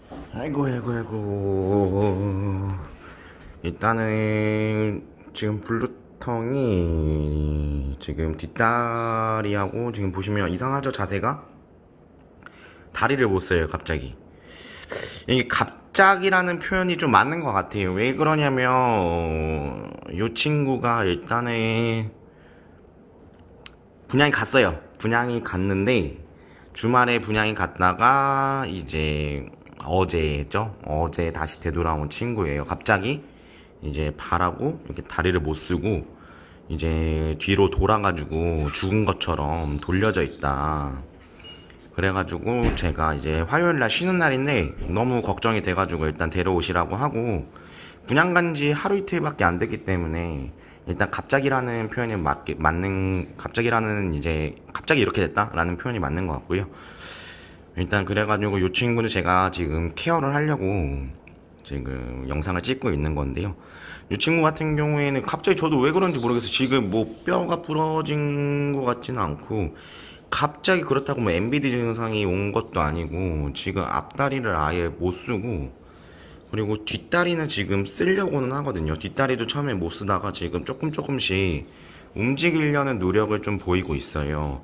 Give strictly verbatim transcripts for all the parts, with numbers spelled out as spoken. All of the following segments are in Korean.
아이고 아이고 아이고. 일단은 지금 블루텅이 지금 뒷다리하고 지금 보시면 이상하죠? 자세가 다리를 못 써요. 갑자기 이게 갑작이라는 표현이 좀 맞는 것 같아요. 왜 그러냐면 이 친구가 일단은 분양이 갔어요. 분양이 갔는데 주말에 분양이 갔다가 이제 어제죠. 어제 다시 되돌아온 친구예요. 갑자기 이제 발하고 이렇게 다리를 못 쓰고 이제 뒤로 돌아가지고 죽은 것처럼 돌려져 있다. 그래가지고 제가 이제 화요일날 쉬는 날인데 너무 걱정이 돼가지고 일단 데려오시라고 하고, 분양 간지 하루 이틀밖에 안 됐기 때문에 일단 갑자기라는 표현이 맞게, 맞는, 갑자기라는 이제 갑자기 이렇게 됐다라는 표현이 맞는 것 같고요. 일단 그래가지고 이 친구는 제가 지금 케어를 하려고 지금 영상을 찍고 있는 건데요. 이 친구 같은 경우에는 갑자기 저도 왜 그런지 모르겠어요. 지금 뭐 뼈가 부러진 것 같지는 않고 갑자기 그렇다고 뭐 엠비디 증상이 온 것도 아니고 지금 앞다리를 아예 못 쓰고, 그리고 뒷다리는 지금 쓰려고는 하거든요. 뒷다리도 처음에 못 쓰다가 지금 조금 조금씩 움직이려는 노력을 좀 보이고 있어요.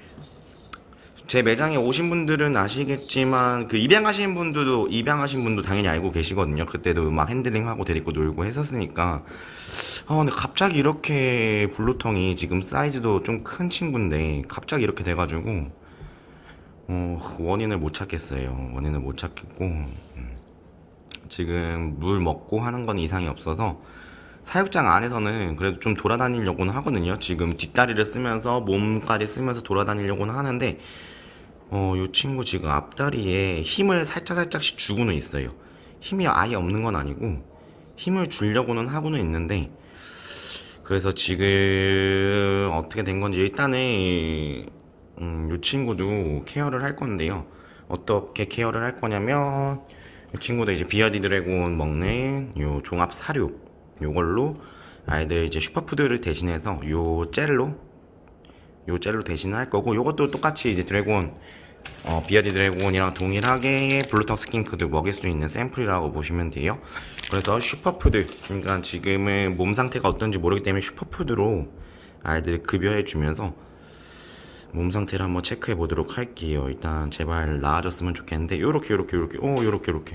제 매장에 오신 분들은 아시겠지만 그 입양하신 분들도 입양하신 분도 당연히 알고 계시거든요. 그때도 막 핸들링하고 데리고 놀고 했었으니까. 아 근데 갑자기 이렇게 블루텅이 지금 사이즈도 좀 큰 친구인데 갑자기 이렇게 돼가지고 어, 원인을 못 찾겠어요. 원인을 못 찾겠고 음, 지금 물 먹고 하는 건 이상이 없어서 사육장 안에서는 그래도 좀 돌아다니려고는 하거든요. 지금 뒷다리를 쓰면서 몸까지 쓰면서 돌아다니려고는 하는데 어, 요 친구 지금 앞다리에 힘을 살짝살짝씩 주고는 있어요. 힘이 아예 없는 건 아니고 힘을 주려고는 하고는 있는데, 그래서 지금 어떻게 된 건지 일단은 음, 요 친구도 케어를 할 건데요. 어떻게 케어를 할 거냐면 이 친구도 이제 비어디 드래곤 먹는 요 종합 사료, 요걸로 아이들 이제 슈퍼푸드를 대신해서 요 젤로 요 젤로 대신을 할 거고, 요것도 똑같이 이제 드래곤 어, 비어디 드래곤이랑 동일하게 블루텅 스킨크도 먹일 수 있는 샘플이라고 보시면 돼요. 그래서 슈퍼푸드, 그러니까 지금은 몸 상태가 어떤지 모르기 때문에 슈퍼푸드로 아이들 급여해 주면서 몸 상태를 한번 체크해 보도록 할게요. 일단 제발 나아졌으면 좋겠는데 요렇게 요렇게 요렇게 오 요렇게 요렇게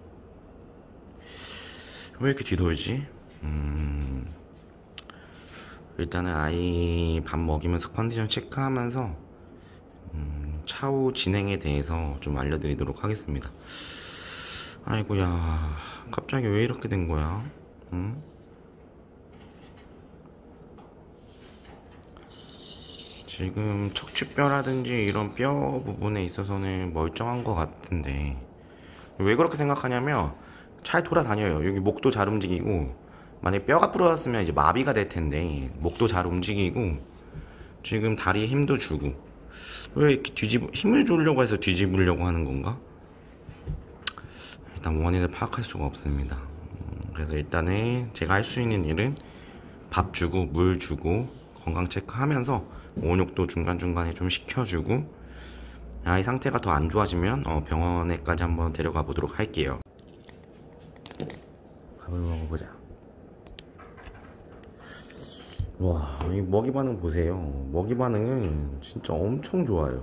왜 이렇게 뒤돌지? 음 일단은 아이 밥 먹이면서 컨디션 체크하면서 음, 차후 진행에 대해서 좀 알려드리도록 하겠습니다. 아이고야, 갑자기 왜 이렇게 된 거야? 응? 지금 척추뼈라든지 이런 뼈 부분에 있어서는 멀쩡한 것 같은데 왜 그렇게 생각하냐면 잘 돌아다녀요. 여기 목도 잘 움직이고, 만약에 뼈가 부러졌으면 이제 마비가 될 텐데 목도 잘 움직이고 지금 다리에 힘도 주고, 왜 이렇게 뒤집 힘을 주려고 해서 뒤집으려고 하는 건가? 일단 원인을 파악할 수가 없습니다. 그래서 일단은 제가 할 수 있는 일은 밥 주고 물 주고 건강 체크하면서 온욕도 중간중간에 좀 시켜주고, 아이 상태가 더 안 좋아지면 어 병원에까지 한번 데려가 보도록 할게요. 밥을 먹어보자. 와, 이 먹이 반응 보세요. 먹이 반응은 진짜 엄청 좋아요.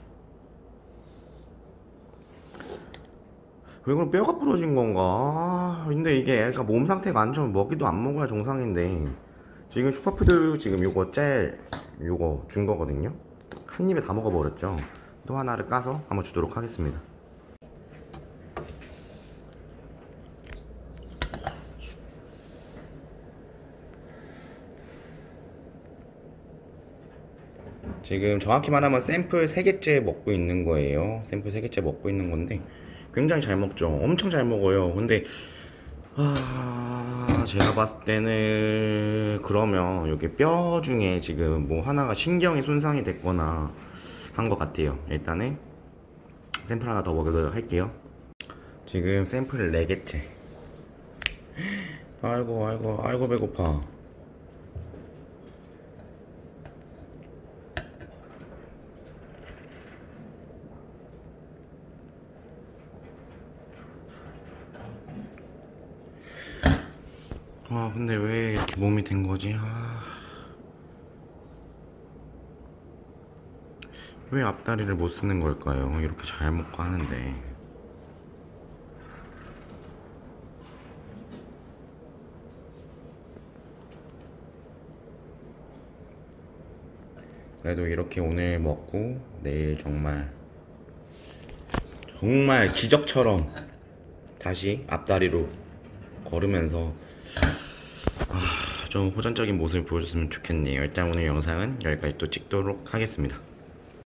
왜 그럼 뼈가 부러진 건가? 아, 근데 이게 애가 몸 상태가 안 좋으면 먹이도 안 먹어야 정상인데 지금 슈퍼푸드 지금 요거 젤 요거 준 거거든요. 한 입에 다 먹어버렸죠. 또 하나를 까서 한번 주도록 하겠습니다. 지금 정확히 말하면 샘플 세 개째 먹고 있는 거예요. 샘플 세 개째 먹고 있는 건데 굉장히 잘 먹죠. 엄청 잘 먹어요. 근데 아, 제가 봤을 때는 그러면 여기 뼈 중에 지금 뭐 하나가 신경이 손상이 됐거나 한 것 같아요. 일단은 샘플 하나 더 먹여도록 할게요. 지금 샘플 네 개째. 아이고 아이고 아이고 배고파. 아 근데 왜 이렇게 몸이 된 거지? 아... 왜 앞다리를 못 쓰는 걸까요? 이렇게 잘 먹고 하는데. 그래도 이렇게 오늘 먹고 내일 정말 정말 기적처럼 다시 앞다리로 걸으면서 아, 좀 호전적인 모습을 보여줬으면 좋겠네요. 일단 오늘 영상은 여기까지 또 찍도록 하겠습니다.